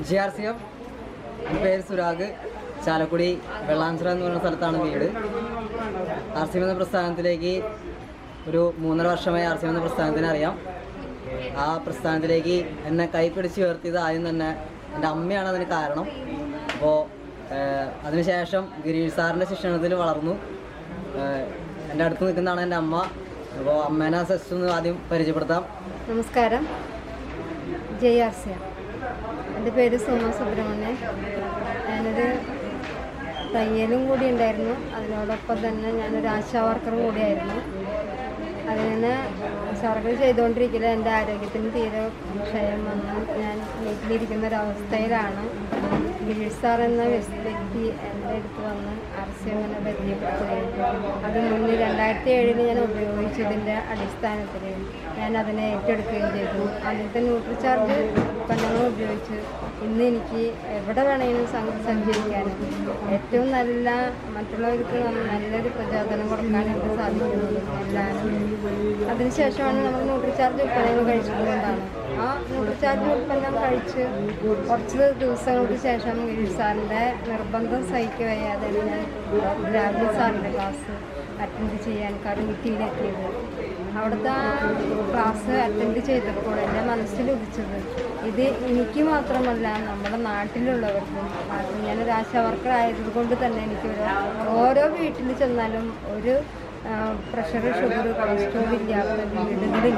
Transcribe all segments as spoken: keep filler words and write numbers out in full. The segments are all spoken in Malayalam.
G R C F. എൻ്റെ പേര് സുരാഗ്. ചാലക്കുടി വെള്ളാഞ്ചിറ എന്ന് പറയുന്ന സ്ഥലത്താണ് വീട്. ആർ സി എം എന്ന പ്രസ്ഥാനത്തിലേക്ക് ഒരു മൂന്നര വർഷമായി ആർ സി എം എന്ന പ്രസ്ഥാനത്തിനെ അറിയാം. ആ പ്രസ്ഥാനത്തിലേക്ക് എന്നെ കൈപ്പിടിച്ച് ഉയർത്തിയത് ആദ്യം തന്നെ എൻ്റെ അമ്മയാണ് അതിന് കാരണം. അപ്പോൾ അതിനുശേഷം ഗിരീഷ് സാറിൻ്റെ ശിക്ഷണത്തിൽ വളർന്നു. എൻ്റെ അടുത്ത് നിൽക്കുന്നതാണ് എൻ്റെ അമ്മ. അപ്പോൾ അമ്മേനെ സെസ് ഒന്ന് ആദ്യം പരിചയപ്പെടുത്താം. നമസ്കാരം. J R C M. എൻ്റെ പേര് സുമ സുബ്രഹ്മണ്യൻ. ഞാനൊരു തയ്യലും കൂടി ഉണ്ടായിരുന്നു. അതിനോടൊപ്പം തന്നെ ഞാനൊരു ആശാ വർക്കറും കൂടിയായിരുന്നു. അതിനെ സർവീസ് ചെയ്തുകൊണ്ടിരിക്കില്ല. എൻ്റെ ആരോഗ്യത്തിന് തീരെ ക്ഷയം വന്ന് ഞാൻ വീട്ടിലിരിക്കുന്ന ഒരവസ്ഥയിലാണ് ഗിരീഷ് സാർ എന്ന വ്യക്തി എൻ്റെ അടുത്ത് വന്ന് ആർ സി എമ്മിനെ പരിചയപ്പെടുത്തുകയും അത് മുന്നിൽ രണ്ടായിരത്തി ഏഴിൽ ഞാൻ ഉപയോഗിച്ചതിൻ്റെ അടിസ്ഥാനത്തിൽ ഞാൻ അതിനെ ഏറ്റെടുക്കുകയും ചെയ്തു. ആദ്യത്തെ ന്യൂട്രിചാർജ് ഉൽപ്പന്നങ്ങൾ ഉപയോഗിച്ച് ഇന്ന് എനിക്ക് എവിടെ വേണമെങ്കിലും സഞ്ചരിക്കാനും ഏറ്റവും നല്ല മറ്റുള്ളവർക്ക് നല്ലൊരു പ്രചോദനം കൊടുക്കാനായിട്ട് സാധിക്കുന്നത് എല്ലാവരും. അതിനുശേഷമാണ് നമ്മൾ ന്യൂട്രിചാർജ് ഉൽപ്പന്നങ്ങൾ കഴിച്ചിട്ടുള്ളതാണ്. ആ ന്യൂട്രിചാർജ് ഉൽപ്പന്നം കഴിച്ച് കുറച്ച് ദിവസങ്ങൾക്ക് ശേഷം ഗിരീഷ് സാറിൻ്റെ നിർബന്ധം സഹിക്കുക വയ്യാതെ ഞാൻ രാജീവ് സാറിൻ്റെ ക്ലാസ് അറ്റൻഡ് ചെയ്യാൻ കറുകുറ്റിയിലെത്തിയത്. അവിടുത്തെ ആ ക്ലാസ് അറ്റൻഡ് ചെയ്തപ്പോൾ എൻ്റെ മനസ്സിൽ ഉദിച്ചത് ഇത് എനിക്ക് മാത്രമല്ല നമ്മുടെ നാട്ടിലുള്ളവർക്കും. ഞാനൊരു ആശാ വർക്കർ ആയതുകൊണ്ട് തന്നെ എനിക്ക് ഓരോ വീട്ടിൽ ചെന്നാലും ഒരു പ്രഷർ, ഷുഗർ, കൊളസ്ട്രോൾ ഇല്ലാത്ത വീടുകളില്ല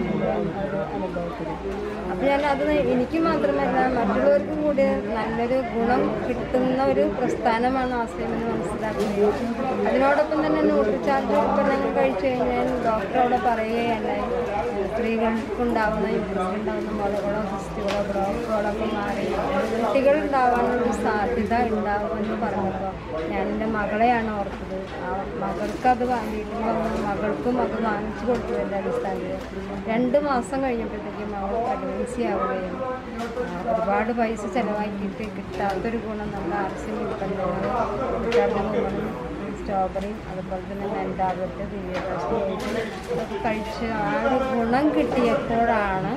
ഒരു അനുഭവത്തിൽ. അപ്പോൾ ഞാൻ അത് എനിക്ക് മാത്രമല്ല മറ്റുള്ളവർക്കും കൂടി നല്ലൊരു ഗുണം കിട്ടുന്ന ഒരു പ്രസ്ഥാനമാണ് ആശ്രയമെന്ന് മനസ്സിലാക്കുന്നത്. അതിനോടൊപ്പം തന്നെ ന്യൂട്രിചാർജ് ഉൽപ്പന്നങ്ങൾ കഴിച്ചു കഴിഞ്ഞാൽ ഡോക്ടറോട് പറയുകയല്ലായി സ്ത്രീകൾക്കുണ്ടാവുന്ന യുവതികളുണ്ടാവുന്ന മുളകളോ സിസ്റ്റുകളോ ബ്രോക്കുകളൊക്കെ മാറി കുട്ടികളുണ്ടാവാനുള്ളൊരു സാധ്യത ഉണ്ടാവുമെന്ന് പറഞ്ഞപ്പോൾ ഞാൻ എൻ്റെ മകളെയാണ് ഓർത്തത്. ആ മകൾക്കത് വീട്ടിൽ വന്ന് മകൾക്കും അത് വാങ്ങിച്ചു കൊടുത്തതിൻ്റെ അടിസ്ഥാനത്തിൽ രണ്ട് മാസം കഴിഞ്ഞപ്പോഴത്തേക്കും അവൾ പ്രഗ്നൻസി ആവുകയും ഒരുപാട് പൈസ ചിലവാക്കിയിട്ട് കിട്ടാത്തൊരു ഗുണം നമ്മുടെ ആർ സി എം ഉൽപ്പന്നങ്ങൾ സ്ട്രോബെറിയും അതുപോലെ തന്നെ മെൻഡാബറ്റ് ദിവ്യപ്രശ്നം കഴിച്ച് ആ ഒരു ഗുണം കിട്ടിയപ്പോഴാണ്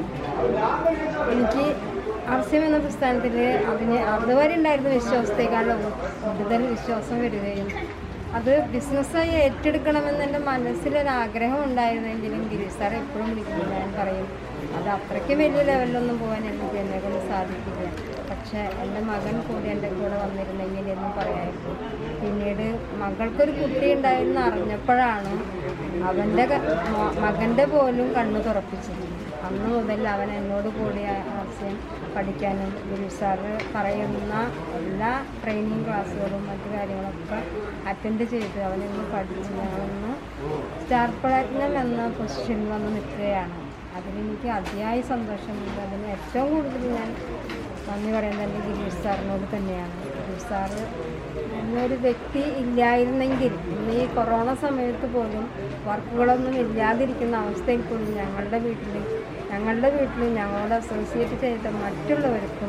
എനിക്ക് ആർ സി എം എന്ന പ്രസ്ഥാനത്തിൽ അതിന് അതുവരെ ഉണ്ടായിരുന്ന വിശ്വാസത്തെക്കാളും കൂടുതൽ വിശ്വാസം വരികയും അത് ബിസിനസ്സായി ഏറ്റെടുക്കണമെന്ന് എൻ്റെ മനസ്സിലൊരാഗ്രഹം ഉണ്ടായിരുന്നെങ്കിലും ഗിരീഷ് സാർ എപ്പോഴും വിളിക്കുന്നു. ഞാൻ പറയും അത് അത്രയ്ക്ക് വലിയ ലെവലിലൊന്നും പോകാൻ എനിക്ക് എന്നെ കൊണ്ട് സാധിക്കില്ല. പക്ഷേ എൻ്റെ മകൻ കൂടി എൻ്റെ കൂടെ വന്നിരുന്നെങ്കിൽ എന്നും പറയായിരുന്നു. പിന്നീട് മകൾക്കൊരു കുട്ടി ഉണ്ടായിരുന്നു അറിഞ്ഞപ്പോഴാണ് അവൻ്റെ മകൻ്റെ പോലും കണ്ണ് തുറപ്പിച്ചത്. അന്ന് മുതൽ അവൻ എന്നോട് കൂടി ആശയം പഠിക്കാനും ഗിരീഷ് സാറ് പറയുന്ന എല്ലാ ട്രെയിനിങ് ക്ലാസ്സുകളും മറ്റു കാര്യങ്ങളൊക്കെ അറ്റൻഡ് ചെയ്ത് അവനിന്ന് പഠിച്ച് ഞങ്ങളിന്ന് സ്റ്റാർ പ്ലാറ്റിനം എന്ന പൊസിഷനിൽ വന്ന് നിൽക്കുകയാണ്. അതിലെനിക്ക് അതിയായ സന്തോഷമുണ്ട്. അതിന് ഏറ്റവും കൂടുതൽ ഞാൻ നന്ദി പറയുന്നത് എൻ്റെ ഗിരീഷ് സാറിനോട് തന്നെയാണ്. ഗിരീഷ് സാറ് എന്നൊരു വ്യക്തി ഇല്ലായിരുന്നെങ്കിൽ ഇന്ന് ഈ കൊറോണ സമയത്ത് പോലും വർക്കുകളൊന്നും ഇല്ലാതിരിക്കുന്ന അവസ്ഥയിൽ പോലും ഞങ്ങളുടെ വീട്ടിൽ ഞങ്ങളുടെ വീട്ടിൽ ഞങ്ങളോട് അസോസിയേറ്റ് ചെയ്ത മറ്റുള്ളവർക്കും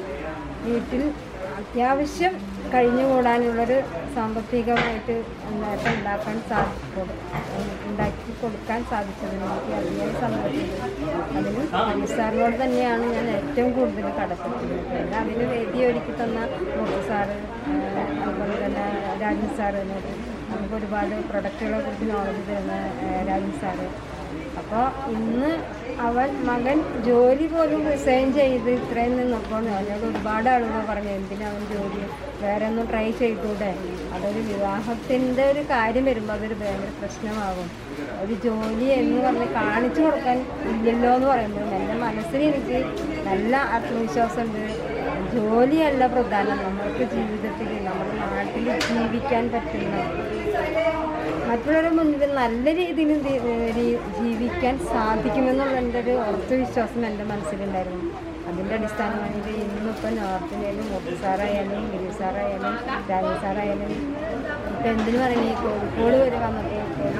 വീട്ടിൽ അത്യാവശ്യം കഴിഞ്ഞുകൂടാനുള്ളൊരു സാമ്പത്തികമായിട്ട് നേട്ടം ഉണ്ടാക്കാൻ സാധിക്കും ഉണ്ടാക്കി കൊടുക്കാൻ സാധിച്ചതിന് എനിക്ക് അതിയായ സന്തോഷം. അതിന് ഗിരീഷ് സാറിനോട് തന്നെയാണ് ഞാൻ ഏറ്റവും കൂടുതൽ കടപ്പെട്ടിരുന്നത്. പിന്നെ അതിന് വേദി ഒരുക്കി തന്ന മുഖ സാറ് അതുപോലെ തന്നെ രാജീവ് സാറിനോട് നമുക്ക് ഒരുപാട് പ്രൊഡക്റ്റുകളെ കുറിച്ച് നോളജ് തരുന്ന രാജീവ് സാറ്. അപ്പോൾ ഇന്ന് അവൻ മകൻ ജോലി പോലും റിസൈൻ ചെയ്ത് ഇത്രയും നിന്നപ്പോൾ അവനോട് ഒരുപാട് ആളുകൾ പറഞ്ഞു എന്തിനാ അവൻ ജോലി വേറെ ഒന്നും ട്രൈ ചെയ്തൂടെ. അതൊരു വിവാഹത്തിൻ്റെ ഒരു കാര്യം വരുമ്പോൾ അതൊരു ഭയങ്കര പ്രശ്നമാകും. ഒരു ജോലി എന്ന് പറഞ്ഞ് കാണിച്ചു കൊടുക്കാൻ ഇല്ലല്ലോ എന്ന് പറയുമ്പോൾ എൻ്റെ മനസ്സിൽ എനിക്ക് നല്ല ആത്മവിശ്വാസമുണ്ട്. ജോലിയല്ല പ്രധാനം, നമ്മൾക്ക് ജീവിതത്തിൽ നമ്മുടെ നാട്ടിൽ ജീവിക്കാൻ പറ്റുന്ന മറ്റുള്ളവരുടെ മുന്നിൽ നല്ല രീതിയിൽ ജീവിക്കാൻ സാധിക്കുമെന്നുള്ള എൻ്റെ ഒരു ഉറച്ച വിശ്വാസം എൻ്റെ മനസ്സിലുണ്ടായിരുന്നു. അതിൻ്റെ അടിസ്ഥാനമായിട്ട് ഇന്നിപ്പോൾ നോർത്തിലായാലും മോട്ടി സാറായാലും ഗിരീഷ് സാറായാലും രാജീവ് സാറായാലും ഇപ്പം എന്തിനു പറയുന്നത് കോഴിക്കോട് വരെ വന്നപ്പോൾ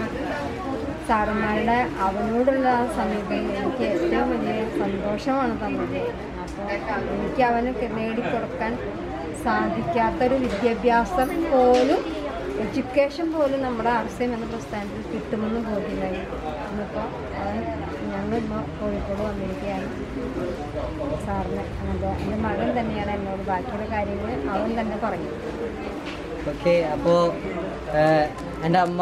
സാറന്മാരുടെ അവനോടുള്ള ആ സമീപനം എനിക്ക് ഏറ്റവും വലിയ സന്തോഷമാണ് തന്നത്. അപ്പോൾ എനിക്ക് അവന് നേടിക്കൊടുക്കാൻ സാധിക്കാത്തൊരു വിദ്യാഭ്യാസം പോലും എഡ്യൂക്കേഷൻ പോലും നമ്മുടെ ആർ സി എം എന്ന പ്രസ്ഥാനത്തിൽ കിട്ടുമെന്ന് ബോധ്യമായി. ഇന്നിപ്പോൾ അവൻ കാരണം ഇമ്മ കോഴിക്കോട് വന്നിരിക്കുകയാണ്. സാറിന് അങ്ങനത്തെ എൻ്റെ മകൻ തന്നെയാണ് എന്നോട് ബാക്കിയുള്ള കാര്യങ്ങൾ അവൻ തന്നെ പറഞ്ഞു. ഓക്കെ, അപ്പോൾ എൻ്റെ അമ്മ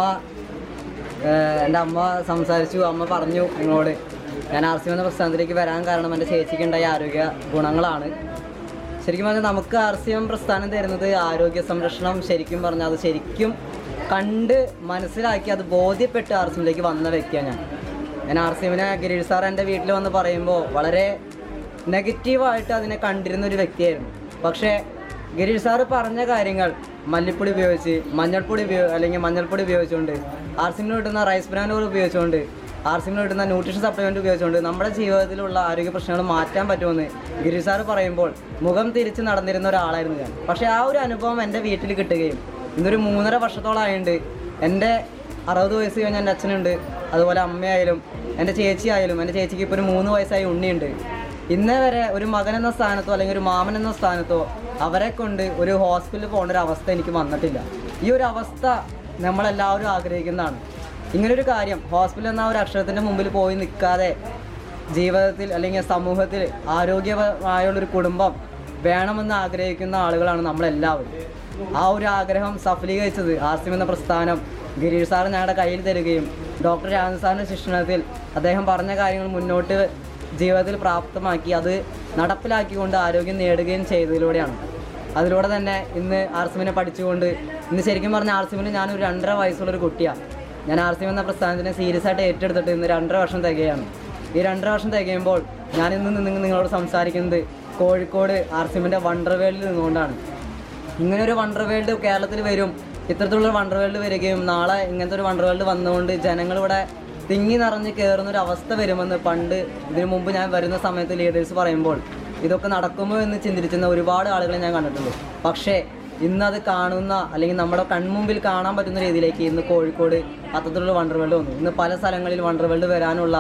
എൻ്റെ അമ്മ സംസാരിച്ചു. അമ്മ പറഞ്ഞു നിങ്ങളോട് ഞാൻ ആർ സി എം എന്ന പ്രസ്ഥാനത്തിലേക്ക് വരാൻ കാരണം എൻ്റെ ചേച്ചിക്കുണ്ടായ ആരോഗ്യ ഗുണങ്ങളാണ്. ശരിക്കും പറഞ്ഞാൽ നമുക്ക് ആർ സി എം പ്രസ്ഥാനം തരുന്നത് ആരോഗ്യ സംരക്ഷണം. ശരിക്കും പറഞ്ഞാൽ അത് ശരിക്കും കണ്ട് മനസ്സിലാക്കി അത് ബോധ്യപ്പെട്ട് ആർ സി എമ്മിലേക്ക് വന്ന വ്യക്തിയാണ് ഞാൻ. ഞാൻ ആർ സി എമ്മിനെ ഗിരീഷ് സാർ എൻ്റെ വീട്ടിൽ വന്ന് പറയുമ്പോൾ വളരെ നെഗറ്റീവായിട്ട് അതിനെ കണ്ടിരുന്ന ഒരു വ്യക്തിയായിരുന്നു. പക്ഷേ ഗിരീഷ് സാറ് പറഞ്ഞ കാര്യങ്ങൾ മല്ലിപ്പൊടി ഉപയോഗിച്ച് മഞ്ഞൾപ്പൊടി ഉപയോഗ അല്ലെങ്കിൽ മഞ്ഞൾപ്പൊടി ഉപയോഗിച്ചുകൊണ്ട് ആർ സി എമ്മിന് കിട്ടുന്ന റൈസ് ബ്രാൻഡ് ഓയിൽ ഉപയോഗിച്ചുകൊണ്ട് ആർ സി എമ്മിന് കിട്ടുന്ന ന്യൂട്രീഷൻ സപ്ലിമെൻറ്റ് ഉപയോഗിച്ചുകൊണ്ട് നമ്മുടെ ജീവിതത്തിലുള്ള ആരോഗ്യ പ്രശ്നങ്ങൾ മാറ്റാൻ പറ്റുമെന്ന് ഗിരീഷ് സാറ് പറയുമ്പോൾ മുഖം തിരിച്ച് നടന്നിരുന്ന ഒരാളായിരുന്നു ഞാൻ. പക്ഷേ ആ ഒരു അനുഭവം എൻ്റെ വീട്ടിൽ കിട്ടുകയും ഇന്നൊരു മൂന്നര വർഷത്തോളമായിട്ടുണ്ട്. എൻ്റെ അറുപത് വയസ്സ് കഴിഞ്ഞ എൻ്റെ അച്ഛനുണ്ട്, അതുപോലെ അമ്മയായാലും എൻ്റെ ചേച്ചി ആയാലും. എൻ്റെ ചേച്ചിക്ക് ഇപ്പോൾ ഒരു മൂന്ന് വയസ്സായി ഉണ്ണിയുണ്ട്. ഇന്നേ വരെ ഒരു മകൻ എന്ന സ്ഥാനത്തോ അല്ലെങ്കിൽ ഒരു മാമൻ എന്ന സ്ഥാനത്തോ അവരെ കൊണ്ട് ഒരു ഹോസ്പിറ്റലിൽ പോകേണ്ട ഒരു അവസ്ഥ എനിക്ക് വന്നിട്ടില്ല. ഈ ഒരു അവസ്ഥ നമ്മളെല്ലാവരും ആഗ്രഹിക്കുന്നതാണ്. ഇങ്ങനൊരു കാര്യം ഹോസ്പിറ്റൽ എന്ന ഒരു അക്ഷരത്തിൻ്റെ മുമ്പിൽ പോയി നിൽക്കാതെ ജീവിതത്തിൽ അല്ലെങ്കിൽ സമൂഹത്തിൽ ആരോഗ്യമായുള്ളൊരു കുടുംബം വേണമെന്ന് ആഗ്രഹിക്കുന്ന ആളുകളാണ് നമ്മളെല്ലാവരും. ആ ഒരു ആഗ്രഹം സഫലീകരിച്ചത് ആർ സി എം എന്ന പ്രസ്ഥാനം ഗിരീഷ് സാർ ഞങ്ങളുടെ കയ്യിൽ തരികയും ഡോക്ടർ രാജൻ സാറിൻ്റെ ശിക്ഷണത്തിൽ അദ്ദേഹം പറഞ്ഞ കാര്യങ്ങൾ മുന്നോട്ട് ജീവിതത്തിൽ പ്രാപ്തമാക്കി അത് നടപ്പിലാക്കിക്കൊണ്ട് ആരോഗ്യം നേടുകയും ചെയ്തതിലൂടെയാണ്. അതിലൂടെ തന്നെ ഇന്ന് ആർ സി എമ്മിനെ പഠിച്ചുകൊണ്ട് ഇന്ന് ശരിക്കും പറഞ്ഞാൽ ആർ സി എമ്മിൽ ഞാനൊരു രണ്ടര വയസ്സുള്ളൊരു കുട്ടിയാണ്. ഞാൻ ആർ സി എം എന്ന പ്രസ്ഥാനത്തിനെ സീരിയസ് ആയിട്ട് ഏറ്റെടുത്തിട്ട് ഇന്ന് രണ്ടര വർഷം തികയാണ്. ഈ രണ്ടര വർഷം തികയുമ്പോൾ ഞാനിന്ന് നിന്ന് നിങ്ങളോട് സംസാരിക്കുന്നത് കോഴിക്കോട് ആർ സി എമ്മിൻ്റെ വണ്ടർ വേൾഡിൽ നിന്നുകൊണ്ടാണ്. ഇങ്ങനെ ഒരു വണ്ടർ വേൾഡ് കേരളത്തിൽ വരും, ഇത്തരത്തിലുള്ള വണ്ടർ വേൾഡ് വരികയും നാളെ ഇങ്ങനത്തെ ഒരു വണ്ടർ വേൾഡ് വന്നുകൊണ്ട് ജനങ്ങളിവിടെ തിങ്ങി നിറഞ്ഞ് കയറുന്നൊരു അവസ്ഥ വരുമെന്ന് പണ്ട് ഇതിനു മുമ്പ് ഞാൻ വരുന്ന സമയത്ത് ലീഡേഴ്സ് പറയുമ്പോൾ ഇതൊക്കെ നടക്കുമോ എന്ന് ചിന്തിച്ചിരുന്ന ഒരുപാട് ആളുകളെ ഞാൻ കണ്ടിട്ടുണ്ട്. പക്ഷേ ഇന്നത് കാണുന്ന അല്ലെങ്കിൽ നമ്മുടെ കൺമുമ്പിൽ കാണാൻ പറ്റുന്ന രീതിയിലേക്ക് ഇന്ന് കോഴിക്കോട് അത്തരത്തിലുള്ള വണ്ടർ വേൾഡ് വന്നു. ഇന്ന് പല സ്ഥലങ്ങളിൽ വണ്ടർ വേൾഡ് വരാനുള്ള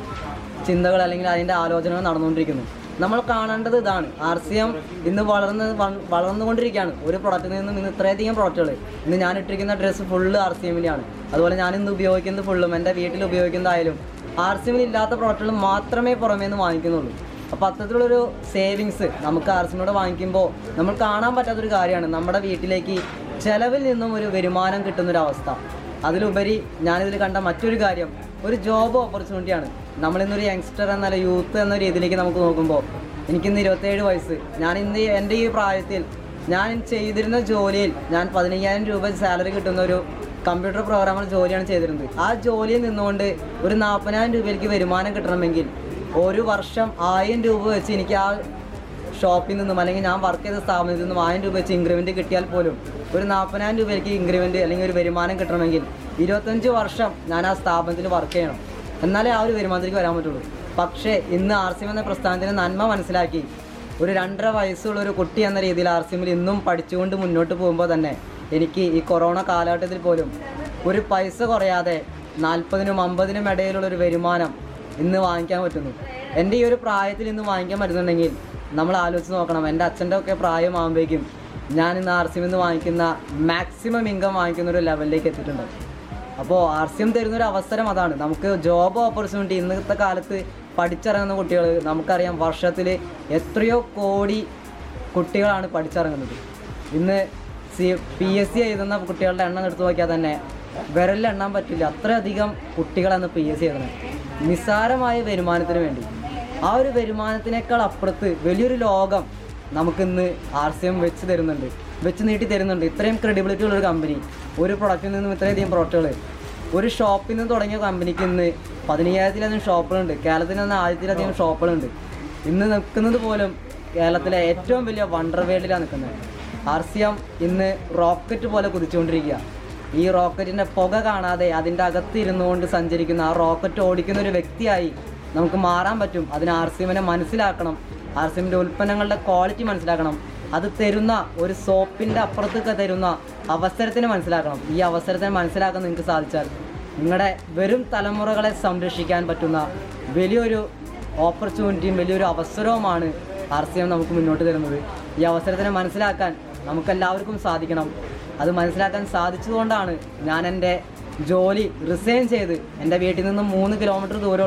ചിന്തകൾ അല്ലെങ്കിൽ അതിൻ്റെ ആലോചനകൾ നടന്നുകൊണ്ടിരിക്കുന്നു. നമ്മൾ കാണേണ്ടത് ഇതാണ്. ആർ സി എം ഇന്ന് വളർന്ന് വളർന്നുകൊണ്ടിരിക്കുകയാണ്. ഒരു പ്രൊഡക്റ്റിൽ നിന്നും ഇന്ന് ഇത്രയധികം പ്രൊഡക്റ്റുകൾ. ഇന്ന് ഞാൻ ഇട്ടിരിക്കുന്ന ഡ്രസ്സ് ഫുള്ള് ആർ സി എമ്മിൻ്റെയാണ്. അതുപോലെ ഞാൻ ഇന്ന് ഉപയോഗിക്കുന്നത് ഫുള്ളും എൻ്റെ വീട്ടിൽ ഉപയോഗിക്കുന്നതായാലും ആർ സി എമ്മിൽ ഇല്ലാത്ത പ്രൊഡക്റ്റുകൾ മാത്രമേ പുറമേ നിന്ന് വാങ്ങിക്കുന്നുള്ളൂ. അപ്പോൾ അത്തരത്തിലുള്ളൊരു സേവിങ്സ് നമുക്ക് ആർ സി എമ്മിലൂടെ വാങ്ങിക്കുമ്പോൾ നമ്മൾ കാണാൻ പറ്റാത്തൊരു കാര്യമാണ് നമ്മുടെ വീട്ടിലേക്ക് ചിലവിൽ നിന്നും ഒരു വരുമാനം കിട്ടുന്നൊരവസ്ഥ. അതിലുപരി ഞാനിതിൽ കണ്ട മറ്റൊരു കാര്യം ഒരു ജോബ് ഓപ്പർച്യൂണിറ്റിയാണ്. നമ്മളിന്നൊരു യങ്സ്റ്റർ എന്ന യൂത്ത് എന്ന രീതിയിലേക്ക് നമുക്ക് നോക്കുമ്പോൾ എനിക്കിന്ന് ഇരുപത്തേഴ് വയസ്സ്. ഞാൻ ഇന്ന് എൻ്റെ ഈ പ്രായത്തിൽ ഞാൻ ചെയ്തിരുന്ന ജോലിയിൽ ഞാൻ പതിനയ്യായിരം രൂപ സാലറി കിട്ടുന്ന ഒരു കമ്പ്യൂട്ടർ പ്രോഗ്രാമർ ജോലിയാണ് ചെയ്തിരുന്നത്. ആ ജോലിയിൽ നിന്നുകൊണ്ട് ഒരു നാൽപ്പതിനായിരം രൂപയിലേക്ക് വരുമാനം കിട്ടണമെങ്കിൽ ഒരു വർഷം ആയിരം രൂപ വെച്ച് എനിക്ക് ആ ഷോപ്പിൽ നിന്നും അല്ലെങ്കിൽ ഞാൻ വർക്ക് ചെയ്ത സ്ഥാപനത്തിൽ നിന്നും ആയിരം രൂപ വെച്ച് ഇൻക്രിമെൻറ്റ് കിട്ടിയാൽ പോലും ഒരു നാൽപ്പതിനായിരം രൂപയ്ക്ക് ഇൻക്രിമെൻറ്റ് അല്ലെങ്കിൽ ഒരു വരുമാനം കിട്ടണമെങ്കിൽ ഇരുപത്തഞ്ച് വർഷം ഞാൻ ആ സ്ഥാപനത്തിൽ വർക്ക് ചെയ്യണം, എന്നാലേ ആ ഒരു വരുമാനത്തിലേക്ക് വരാൻ പറ്റുള്ളൂ. പക്ഷേ ഇന്ന് ആർ സി എം എന്ന പ്രസ്ഥാനത്തിൻ്റെ നന്മ മനസ്സിലാക്കി ഒരു രണ്ടര വയസ്സുള്ള ഒരു കുട്ടി എന്ന രീതിയിൽ ആർ സി എമ്മിൽ ഇന്നും പഠിച്ചുകൊണ്ട് മുന്നോട്ട് പോകുമ്പോൾ തന്നെ എനിക്ക് ഈ കൊറോണ കാലഘട്ടത്തിൽ പോലും ഒരു പൈസ കുറയാതെ നാൽപ്പതിനും അമ്പതിനും ഇടയിലുള്ളൊരു വരുമാനം ഇന്ന് വാങ്ങിക്കാൻ പറ്റുന്നു. എൻ്റെ ഈ ഒരു പ്രായത്തിൽ ഇന്ന് വാങ്ങിക്കാൻ പറ്റുന്നുണ്ടെങ്കിൽ നമ്മൾ ആലോചിച്ച് നോക്കണം. എൻ്റെ അച്ഛൻ്റെ ഒക്കെ പ്രായമാകുമ്പോഴേക്കും ഞാൻ ഇന്ന് ആർ സി എമ്മിൽ നിന്ന് വാങ്ങിക്കുന്ന മാക്സിമം ഇൻകം വാങ്ങിക്കുന്ന ഒരു ലെവലിലേക്ക് എത്തിയിട്ടുണ്ട്. അപ്പോൾ ആർ സി എം തരുന്നൊരു അവസരം അതാണ്. നമുക്ക് ജോബ് ഓപ്പർച്യൂണിറ്റി ഇന്നത്തെ കാലത്ത് പഠിച്ചിറങ്ങുന്ന കുട്ടികൾ നമുക്കറിയാം വർഷത്തിൽ എത്രയോ കോടി കുട്ടികളാണ് പഠിച്ചിറങ്ങുന്നത്. ഇന്ന് സി പി എസ് സി എഴുതുന്ന കുട്ടികളുടെ എണ്ണം എടുത്തു നോക്കിയാൽ തന്നെ വിരലിലെണ്ണാൻ പറ്റില്ല, അത്രയധികം കുട്ടികളാണ് പി എസ് സി എഴുതുന്നത് നിസ്സാരമായ വരുമാനത്തിന് വേണ്ടി. ആ ഒരു വരുമാനത്തിനേക്കാൾ അപ്പുറത്ത് വലിയൊരു ലോകം നമുക്കിന്ന് ആർ സി എം വെച്ച് തരുന്നുണ്ട്, വെച്ച് നീട്ടി തരുന്നുണ്ട്. ഇത്രയും ക്രെഡിബിലിറ്റി ഉള്ളൊരു കമ്പനി, ഒരു പ്രൊഡക്റ്റിൽ നിന്നും ഇത്രയധികം പ്രൊഡക്റ്റുകൾ, ഒരു ഷോപ്പിൽ നിന്ന് തുടങ്ങിയ കമ്പനിക്ക് ഇന്ന് പതിനയ്യായിരത്തിലധികം ഷോപ്പുകളുണ്ട്. കേരളത്തിൽ നിന്ന് ആയിരത്തിലധികം ഷോപ്പുകളുണ്ട്. ഇന്ന് നിൽക്കുന്നത് പോലും കേരളത്തിലെ ഏറ്റവും വലിയ വണ്ടർ വേൾഡിലാണ് നിൽക്കുന്നത്. ആർ സി എം ഇന്ന് റോക്കറ്റ് പോലെ കുതിച്ചുകൊണ്ടിരിക്കുക. ഈ റോക്കറ്റിൻ്റെ പുക കാണാതെ അതിൻ്റെ അകത്ത് ഇരുന്നു കൊണ്ട് സഞ്ചരിക്കുന്ന ആ റോക്കറ്റ് ഓടിക്കുന്ന ഒരു വ്യക്തിയായി നമുക്ക് മാറാൻ പറ്റും. അതിന് ആർ സി എമ്മിനെ മനസ്സിലാക്കണം, ആർ സി എമ്മിൻ്റെ ഉൽപ്പന്നങ്ങളുടെ ക്വാളിറ്റി മനസ്സിലാക്കണം, അത് തരുന്ന ഒരു സോപ്പിൻ്റെ അപ്പുറത്തൊക്കെ തരുന്ന അവസരത്തിന് മനസ്സിലാക്കണം. ഈ അവസരത്തിനെ മനസ്സിലാക്കാൻ നിങ്ങൾക്ക് സാധിച്ചാൽ നിങ്ങളുടെ വരും തലമുറകളെ സംരക്ഷിക്കാൻ പറ്റുന്ന വലിയൊരു ഓപ്പർച്യൂണിറ്റിയും വലിയൊരു അവസരവുമാണ് ആർ സി എം നമുക്ക് മുന്നോട്ട് തരുന്നത്. ഈ അവസരത്തിനെ മനസ്സിലാക്കാൻ നമുക്കെല്ലാവർക്കും സാധിക്കണം. അത് മനസ്സിലാക്കാൻ സാധിച്ചതുകൊണ്ടാണ് ഞാൻ എൻ്റെ ജോലി റിസൈൻ ചെയ്ത് എൻ്റെ വീട്ടിൽ നിന്നും മൂന്ന് കിലോമീറ്റർ ദൂരമുള്ളൂ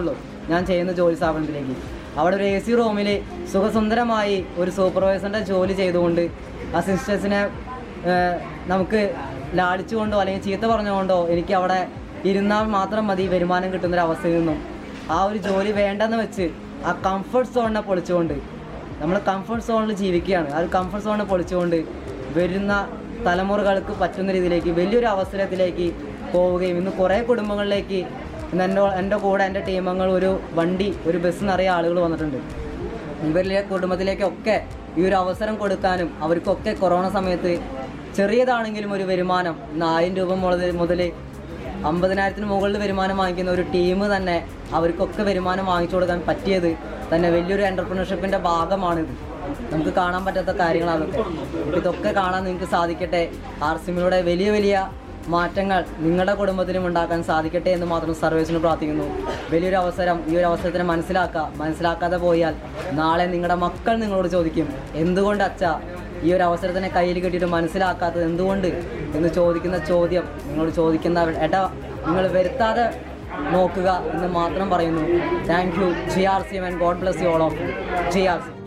ഞാൻ ചെയ്യുന്ന ജോലി സ്ഥാപനത്തിലേക്ക്. അവിടെ ഒരു എ സി റൂമിൽ സുഖസുന്ദരമായി ഒരു സൂപ്പർവൈസറിൻ്റെ ജോലി ചെയ്തുകൊണ്ട് ആ സിസ്റ്റേഴ്സിനെ നമുക്ക് ലാളിച്ചുകൊണ്ടോ അല്ലെങ്കിൽ ചീത്ത പറഞ്ഞുകൊണ്ടോ എനിക്ക് അവിടെ ഇരുന്നാൽ മാത്രം മതി വരുമാനം കിട്ടുന്നൊരവസ്ഥയിൽ നിന്നും ആ ഒരു ജോലി വേണ്ടെന്ന് വെച്ച് ആ കംഫർട്ട് സോണിനെ പൊളിച്ചുകൊണ്ട് നമ്മൾ കംഫർട്ട് സോണിൽ ജീവിക്കുകയാണ്. ആ ഒരു കംഫർട്ട് സോണിനെ പൊളിച്ചുകൊണ്ട് വരുന്ന തലമുറകൾക്ക് പറ്റുന്ന രീതിയിലേക്ക് വലിയൊരു അവസരത്തിലേക്ക് പോവുകയും ഇന്ന് കുറേ കുടുംബങ്ങളിലേക്ക് ഇന്ന് എൻ്റെ എൻ്റെ കൂടെ എൻ്റെ ടീമംഗങ്ങൾ ഒരു വണ്ടി ഒരു ബസ് നിറയെ ആളുകൾ വന്നിട്ടുണ്ട്. ഇവരിലെ കുടുംബത്തിലേക്കൊക്കെ ഈ ഒരു അവസരം കൊടുക്കാനും അവർക്കൊക്കെ കൊറോണ സമയത്ത് ചെറിയതാണെങ്കിലും ഒരു വരുമാനം ഇന്ന് ആയിരം രൂപ മുതൽ മുതൽ അമ്പതിനായിരത്തിന് മുകളിൽ വരുമാനം വാങ്ങിക്കുന്ന ഒരു ടീം തന്നെ അവർക്കൊക്കെ വരുമാനം വാങ്ങിച്ചു കൊടുക്കാൻ പറ്റിയത് തന്നെ വലിയൊരു എൻ്റർപ്രണർഷിപ്പിൻ്റെ ഭാഗമാണിത്. നമുക്ക് കാണാൻ പറ്റാത്ത കാര്യങ്ങളാതൊക്കെ. ഇതൊക്കെ കാണാൻ നിങ്ങൾക്ക് സാധിക്കട്ടെ. ആർ സി എമ്മിലൂടെ വലിയ വലിയ മാറ്റങ്ങൾ നിങ്ങളുടെ കുടുംബത്തിലും ഉണ്ടാക്കാൻ സാധിക്കട്ടെ എന്ന് മാത്രം സർവീസിന് പ്രാർത്ഥിക്കുന്നു. വലിയൊരു അവസരം, ഈ ഒരു അവസരത്തിനെ മനസ്സിലാക്കുക. മനസ്സിലാക്കാതെ പോയാൽ നാളെ നിങ്ങളുടെ മക്കൾ നിങ്ങളോട് ചോദിക്കും, എന്തുകൊണ്ട് അച്ഛാ ഈ ഒരു അവസരത്തിനെ കയ്യിൽ കിട്ടിയിട്ട് മനസ്സിലാക്കാത്തത് എന്തുകൊണ്ട് എന്ന് ചോദിക്കുന്ന ചോദ്യം നിങ്ങളോട് ചോദിക്കുന്ന ഇട നിങ്ങൾ വരുത്താതെ നോക്കുക എന്ന് മാത്രം പറയുന്നു. Thank you G R C M and God bless you all of G R C.